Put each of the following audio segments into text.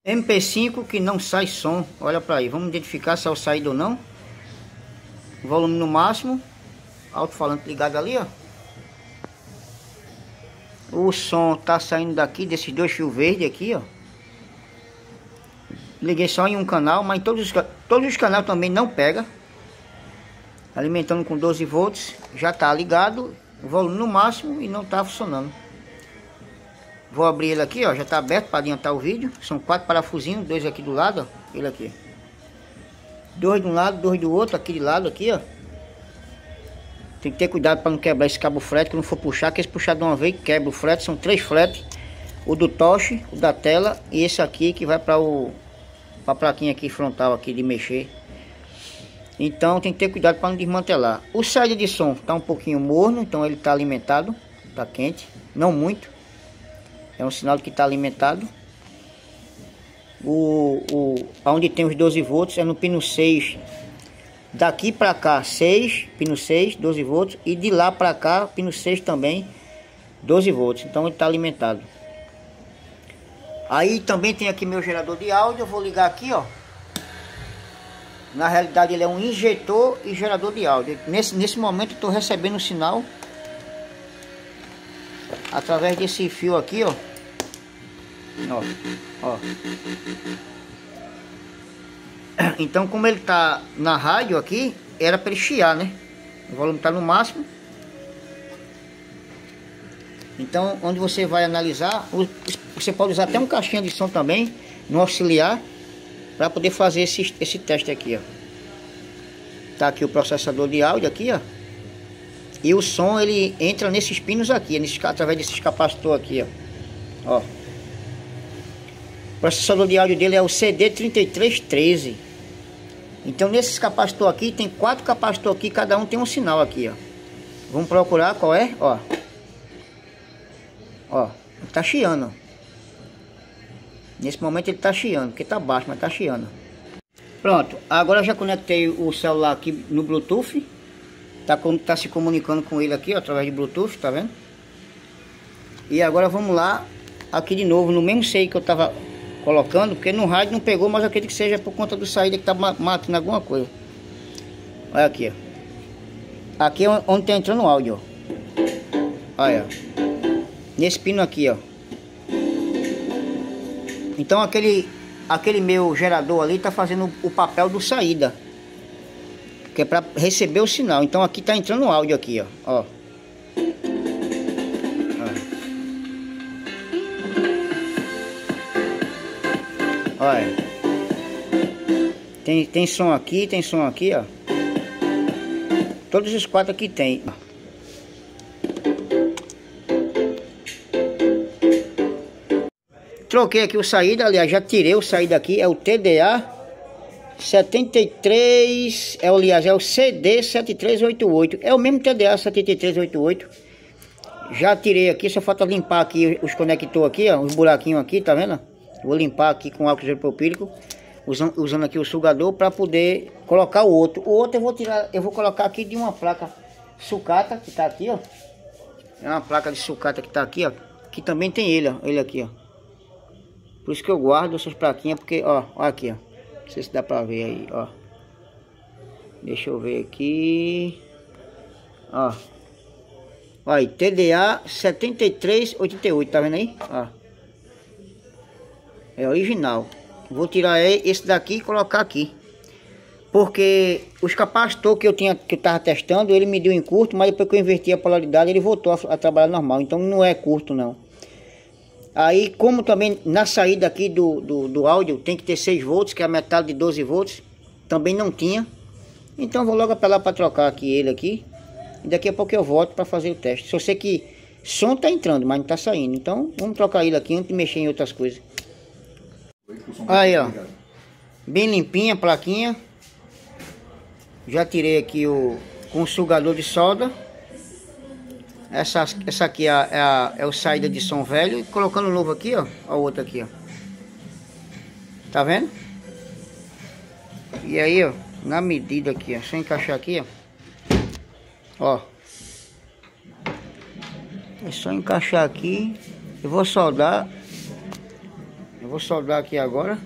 MP5 que não sai som. Olha pra aí, vamos identificar se é o saído ou não. Volume no máximo. Alto-falante ligado ali, ó. O som tá saindo daqui, desses dois fios verdes aqui, ó. Liguei só em um canal, mas todos os canais também não pega. Alimentando com 12 volts. Já tá ligado. Volume no máximo e não tá funcionando. Vou abrir ele aqui, ó. Já tá aberto para adiantar o vídeo. São 4 parafusinhos, 2 aqui do lado, ó. Ele aqui. 2 de um lado, 2 do outro, aqui de lado, aqui, ó. Tem que ter cuidado para não quebrar esse cabo frete, que não for puxar, que se puxar de uma vez quebra o frete. São 3 fretes. O do toche, o da tela e esse aqui que vai para a plaquinha aqui frontal aqui de mexer. Então tem que ter cuidado para não desmantelar. O saída de som tá um pouquinho morno, então ele tá alimentado, tá quente, não muito. É um sinal de que está alimentado. Onde tem os 12 volts é no pino 6. Daqui para cá 6, pino 6, 12 volts. E de lá para cá, pino 6 também, 12 volts. Então ele está alimentado. Aí também tem aqui meu gerador de áudio. Eu vou ligar aqui, ó. Na realidade ele é um injetor e gerador de áudio. Nesse momento eu estou recebendo o sinal através desse fio aqui, ó. Ó. Então, como ele tá na rádio aqui, era para ele chiar, né? O volume tá no máximo. Então, onde você vai analisar, você pode usar até um caixinha de som também no auxiliar para poder fazer esse teste aqui, ó. Tá aqui o processador de áudio aqui, ó. E o som ele entra nesses pinos aqui, através desses capacitores aqui, ó. O processador de áudio dele é o CD3313. Então nesses capacitores aqui, tem 4 capacitores aqui, cada um tem um sinal aqui, ó. Vamos procurar qual é, ó. Ó, tá chiando. Nesse momento ele tá chiando, porque tá baixo, mas tá chiando. Pronto, agora eu já conectei o celular aqui no Bluetooth. Tá se comunicando com ele aqui, ó, através de Bluetooth, tá vendo? E agora vamos lá, aqui de novo, no mesmo seio que eu tava colocando, porque no rádio não pegou, mas eu acredito que seja por conta do saída que tá matando alguma coisa. Olha aqui, ó. Aqui é onde tá entrando o áudio, ó. Olha, nesse pino aqui, ó. Então aquele meu gerador ali tá fazendo o papel do saída, que é para receber o sinal. Então aqui tá entrando o áudio aqui, ó. Olha, tem som aqui, ó. Todos os 4 aqui tem. Troquei aqui o saída, aliás, já tirei o saída aqui, é o TDA 73, aliás, é o CD 7388, é o mesmo TDA 7388. Já tirei aqui, só falta limpar aqui os conectores aqui, ó, os buraquinhos aqui, tá vendo? Vou limpar aqui com álcool isopropílico, usando aqui o sugador para poder colocar o outro. O outro eu vou colocar aqui de uma placa sucata que tá aqui, ó. É uma placa de sucata que tá aqui, ó, que também tem ele, ó, ele aqui, ó. Por isso que eu guardo essas plaquinhas, porque, ó aqui, ó. Não sei se dá pra ver aí, ó. Deixa eu ver aqui. Ó. Olha aí, TDA 7388, tá vendo aí? Ó. É original. Vou tirar esse daqui e colocar aqui. Porque os capacitores que eu tava testando, ele me deu em curto, mas depois que eu inverti a polaridade, ele voltou a trabalhar normal. Então não é curto, não. Aí, como também na saída aqui do áudio tem que ter 6 volts, que é a metade de 12 volts, também não tinha. Então vou logo apelar para trocar aqui ele aqui. E daqui a pouco eu volto para fazer o teste. Só sei que som tá entrando, mas não tá saindo. Então vamos trocar ele aqui antes de mexer em outras coisas. Aí, ó. Bem limpinha a plaquinha. Já tirei aqui com o sugador de solda. Essa aqui é o saída de som velho. E colocando o novo aqui, ó. Ó o outro aqui, ó. Tá vendo? E aí, ó. Na medida aqui, ó. Só encaixar aqui, ó. Ó. É só encaixar aqui. Eu vou soldar. Eu vou soldar aqui agora.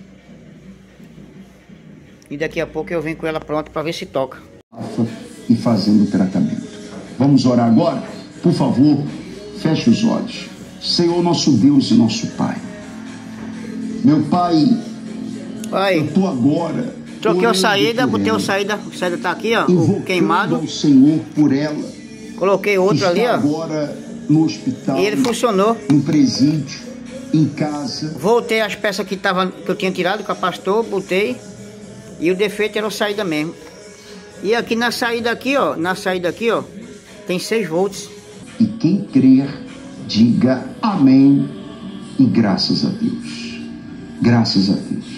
E daqui a pouco eu venho com ela pronta para ver se toca. E fazendo o tratamento. Vamos orar agora? Por favor, feche os olhos. Senhor nosso Deus e nosso Pai. Meu Pai, eu tô agora... Troquei a saída, botei a saída tá aqui, ó, o queimado. Ao Senhor por ela. Coloquei outro ali, ó. Agora no hospital. E ele funcionou. No presídio, em casa. Voltei as peças que eu tinha tirado do capacitor, botei. E o defeito era a saída mesmo. E aqui na saída aqui, ó, tem 6 volts. E quem crer, diga amém e graças a Deus. Graças a Deus.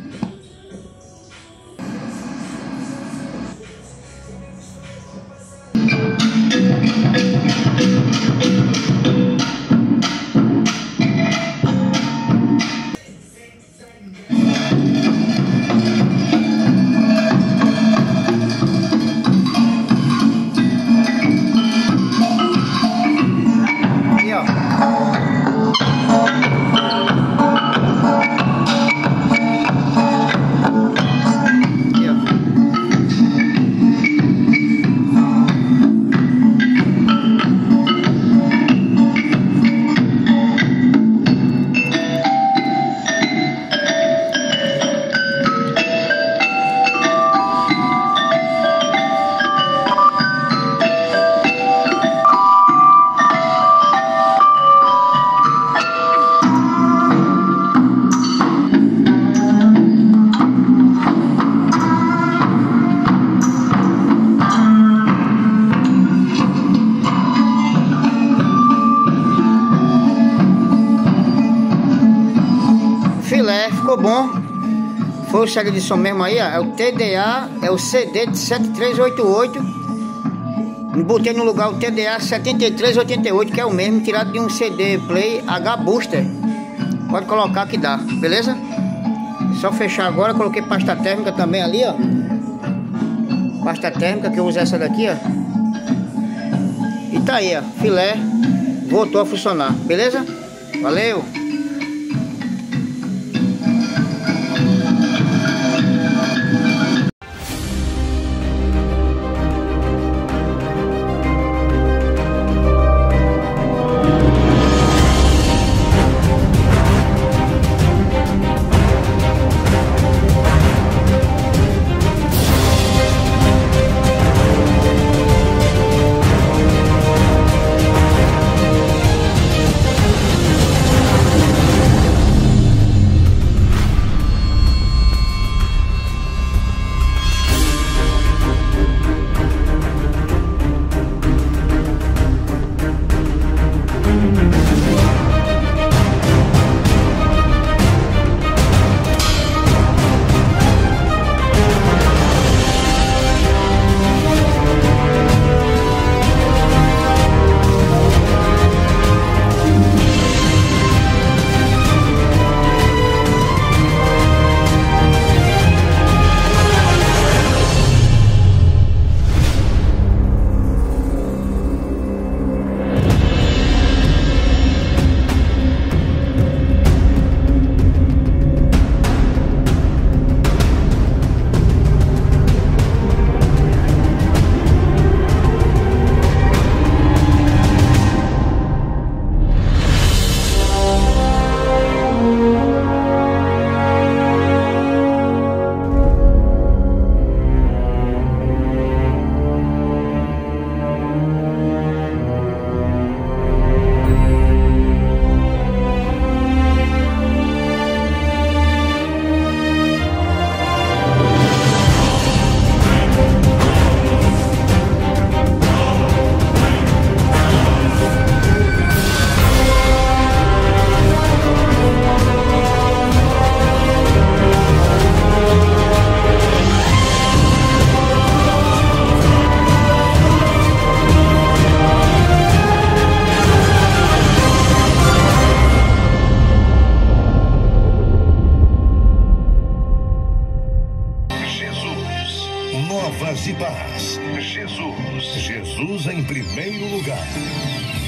Filé, ficou bom. Foi o saída de som mesmo aí, ó. É o TDA, é o CD de 7388. Botei no lugar o TDA 7388, que é o mesmo, tirado de um CD Play H Booster. Pode colocar que dá, beleza? Só fechar agora, coloquei pasta térmica também ali, ó. Pasta térmica, que eu uso essa daqui, ó. E tá aí, ó, filé voltou a funcionar, beleza? Valeu! Novas e paz. Jesus em primeiro lugar.